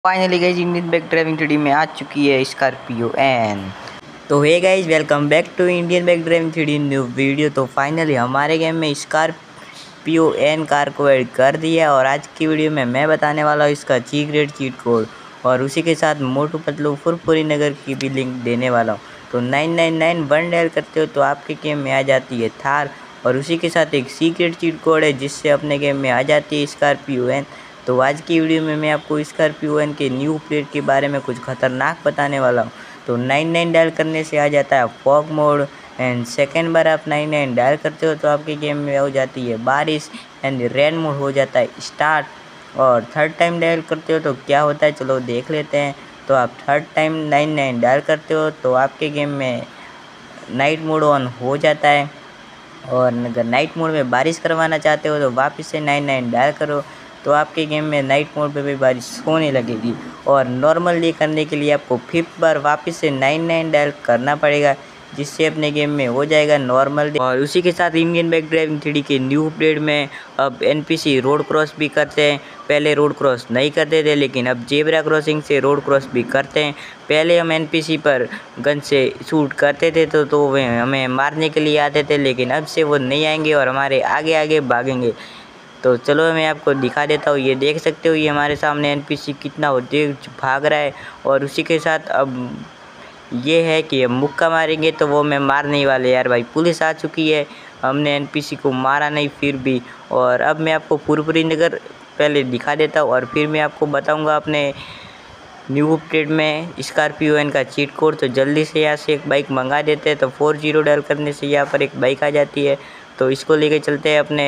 Finally guys Indian bike driving three में आ चुकी है स्कॉर्पियो एन। तो hey guys welcome back to Indian bike driving three new video. तो finally हमारे गेम में स्कॉर्पियो एन कार को ऐड कर दिया और आज की वीडियो में मैं बताने वाला हूँ इसका सीक्रेट चीट कोड और उसी के साथ मोटू पतलू फुरफुरी नगर की भी लिंक देने वाला हूँ। तो 9991 डायल करते हो तो आपके गेम में आ जाती है थार और उसी के साथ एक सीक्रेट चीट कोड है जिससे अपने गेम में आ जाती है स्कॉर्पियो एन। तो आज की वीडियो में मैं आपको स्कॉर्पियो एन के न्यू प्लेट के बारे में कुछ खतरनाक बताने वाला हूँ। तो 99 डायल करने से आ जाता है फॉग मोड एंड सेकेंड बार आप 99 डायल करते हो तो आपके गेम में हो जाती है बारिश एंड रेन मोड हो जाता है स्टार्ट। और थर्ड टाइम डायल करते हो तो क्या होता है चलो देख लेते हैं। तो आप थर्ड टाइम 99 डायल करते हो तो आपके गेम में नाइट मोड ऑन हो जाता है और अगर नाइट मोड में बारिश करवाना चाहते हो तो वापस से 99 डायल करो तो आपके गेम में नाइट मोड पे भी बारिश होने लगेगी। और नॉर्मल ये करने के लिए आपको 5th बार वापस से 99 डायल करना पड़ेगा जिससे अपने गेम में हो जाएगा नॉर्मल। और उसी के साथ इंडियन बैक ड्राइविंग 3 के न्यू अपडेट में अब एनपीसी रोड क्रॉस भी करते हैं। पहले रोड क्रॉस नहीं करते थे लेकिन अब जेब्रा क्रॉसिंग से रोड क्रॉस भी करते हैं। पहले हम एनपीसी पर गन से शूट करते थे तो वे हमें मारने के लिए आते थे लेकिन अब से वो नहीं आएंगे और हमारे आगे आगे भागेंगे। तो चलो मैं आपको दिखा देता हूँ। ये देख सकते हो ये हमारे सामने एनपीसी कितना तेज भाग रहा है और उसी के साथ अब ये है कि हम मुक्का मारेंगे तो वो मैं मार नहीं वाले यार भाई। पुलिस आ चुकी है, हमने एनपीसी को मारा नहीं फिर भी। और अब मैं आपको फुरफुरी नगर पहले दिखा देता हूँ और फिर मैं आपको बताऊँगा अपने न्यू अपडेट में स्कॉर्पियो एन का चीट कोड। तो जल्दी से यहाँ से एक बाइक मंगा देते हैं। तो 40 डायल करने से यहाँ पर एक बाइक आ जाती है तो इसको लेके चलते हैं अपने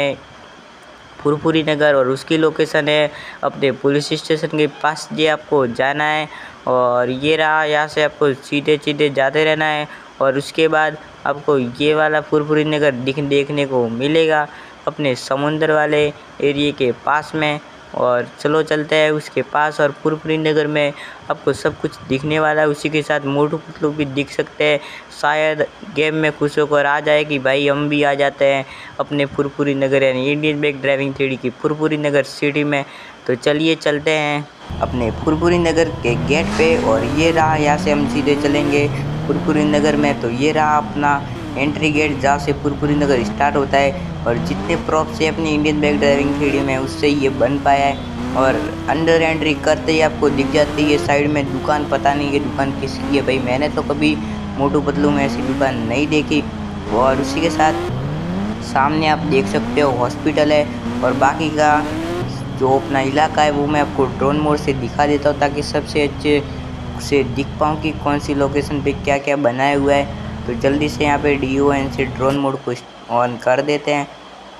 फुरफुरी नगर और उसकी लोकेशन है अपने पुलिस स्टेशन के पास जी आपको जाना है। और ये रहा, यहाँ से आपको सीधे सीधे जाते रहना है और उसके बाद आपको ये वाला फुरफुरी नगर देखने को मिलेगा अपने समुंदर वाले एरिए के पास में। और चलो चलते हैं उसके पास और फुरफुरी नगर में आपको सब कुछ दिखने वाला है। उसी के साथ मोटू पतलू भी दिख सकते हैं। शायद गेम में खुश होकर आ जाए कि भाई हम भी आ जाते हैं अपने फुरफुरी नगर यानी इंडियन बैक ड्राइविंग 3 की फुरफुरी नगर सिटी में। तो चलिए चलते हैं अपने फुरफुरी नगर के गेट पे और ये रहा, यहाँ से हम सीधे चलेंगे फुरफुरी नगर में। तो ये रहा अपना एंट्री गेट जहाँ से फुरफुरी नगर स्टार्ट होता है और जितने प्रॉप से अपनी इंडियन बैक ड्राइविंग 3 में उससे ये बन पाया है। और अंडर एंट्री करते ही आपको दिख जाती है साइड में दुकान। पता नहीं ये दुकान किसकी है भाई, मैंने तो कभी मोटू पतलू में ऐसी दुकान नहीं देखी। और उसी के साथ सामने आप देख सकते हो हॉस्पिटल है और बाकी का जो अपना इलाका है वो मैं आपको ड्रोन मोड से दिखा देता हूँ ताकि सबसे अच्छे से दिख पाऊँ कि कौन सी लोकेशन पे क्या क्या बनाया हुआ है। तो जल्दी से यहाँ पे DON से ड्रोन मोड को ऑन कर देते हैं।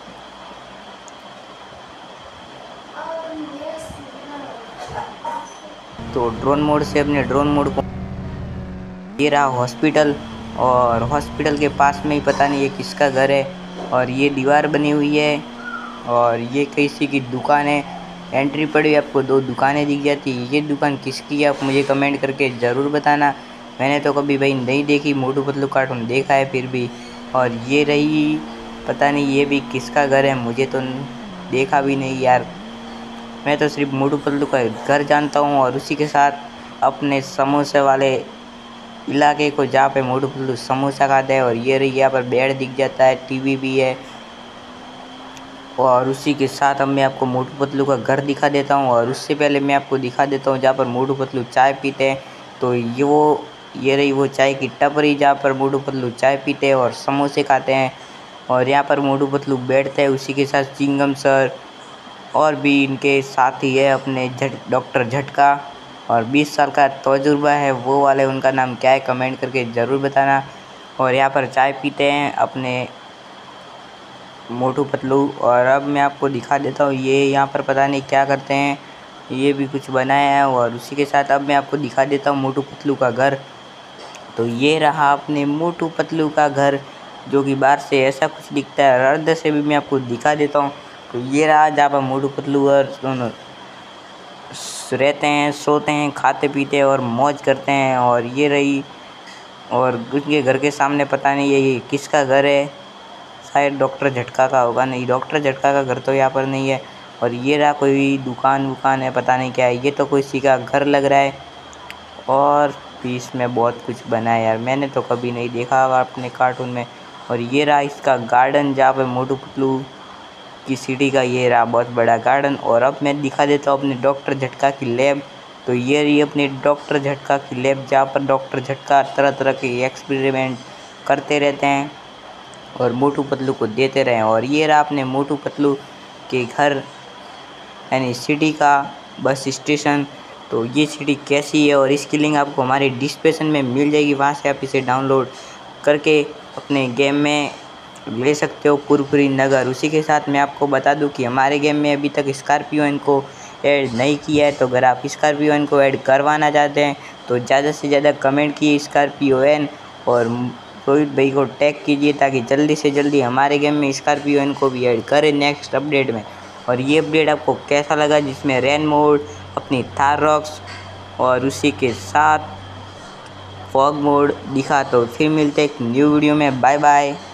तो ड्रोन मोड से अपने ड्रोन मोड को ये रहा हॉस्पिटल और हॉस्पिटल के पास में ही पता नहीं ये किसका घर है और ये दीवार बनी हुई है और ये किसी की दुकान है। एंट्री पड़ी हुई आपको 2 दुकानें दिख जाती है। ये दुकान किसकी है आप मुझे कमेंट करके ज़रूर बताना। मैंने तो कभी भाई नहीं देखी, मोटू पतलू कार्टून देखा है फिर भी। और ये रही, पता नहीं ये भी किसका घर है, मुझे तो देखा भी नहीं यार। मैं तो सिर्फ मोटू पतलू का घर जानता हूँ और उसी के साथ अपने समोसे वाले इलाके को जहाँ पे मोटू पतलू समोसा खाता है। और ये रही, यहाँ पर बेड दिख जाता है, टीवी भी है। और उसी के साथ अब मैं आपको मोटू पतलू का घर दिखा देता हूँ और उससे पहले मैं आपको दिखा देता हूँ जहाँ पर मोटू पतलू चाय पीते हैं। तो ये रही वो चाय की टपरी जहाँ पर मोटू पतलू चाय पीते हैं और समोसे खाते हैं। और यहाँ पर मोटू पतलू बैठते हैं, उसी के साथ चिंगम सर और भी इनके साथी है अपने डॉक्टर झटका और 20 साल का तजुर्बा है वो वाले, उनका नाम क्या है कमेंट करके ज़रूर बताना। और यहाँ पर चाय पीते हैं अपने मोटू पतलू। और अब मैं आपको दिखा देता हूँ ये यहाँ पर पता नहीं क्या करते हैं, ये भी कुछ बनाया है। और उसी के साथ अब मैं आपको दिखा देता हूँ मोटू पतलू का घर। तो ये रहा अपने मोटू पतलू का घर जो कि बाहर से ऐसा कुछ दिखता है, अंदर से भी मैं आपको दिखा देता हूँ। तो ये रहा जहाँ पर मोटू पतलू और दोनों रहते हैं, सोते हैं, खाते पीते हैं और मौज करते हैं। और ये रही, और उनके घर के सामने पता नहीं ये किसका घर है, शायद डॉक्टर झटका का होगा। नहीं, डॉक्टर झटका का घर तो यहाँ पर नहीं है। और ये रहा कोई दुकान है, पता नहीं क्या है, ये तो किसी का घर लग रहा है। और भी इसमें बहुत कुछ बना है यार, मैंने तो कभी नहीं देखा अपने कार्टून में। और ये रहा इसका गार्डन जहाँ पे मोटू पतलू की सिटी का ये रहा बहुत बड़ा गार्डन। और अब मैं दिखा देता हूँ अपने डॉक्टर झटका की लैब। तो ये रही अपनी डॉक्टर झटका की लैब, जहाँ पर डॉक्टर झटका तरह तरह के एक्सपेरिमेंट करते रहते हैं और मोटू पतलू को देते रहे। और ये रहा अपने मोटू पतलू के घर यानी सिटी का बस स्टेशन। तो ये सिटी कैसी है और इसकी लिंक आपको हमारे डिस्क्रिप्शन में मिल जाएगी, वहाँ से आप इसे डाउनलोड करके अपने गेम में ले सकते हो कुरकुरी नगर। उसी के साथ मैं आपको बता दूं कि हमारे गेम में अभी तक स्कॉर्पियो एन को ऐड नहीं किया है, तो अगर आप स्कॉर्पियो एन को ऐड करवाना चाहते हैं तो ज़्यादा से ज़्यादा कमेंट किए स्कॉर्पियो एन और रोहित भाई को टैग कीजिए, ताकि जल्दी से जल्दी हमारे गेम में स्कॉर्पियो एन को भी ऐड करें नेक्स्ट अपडेट में। और ये अपडेट आपको कैसा लगा, जिसमें रेन मोड, अपनी थार रॉक्स और उसी के साथ फॉग मोड दिखा। तो फिर मिलते एक न्यू वीडियो में, बाय बाय।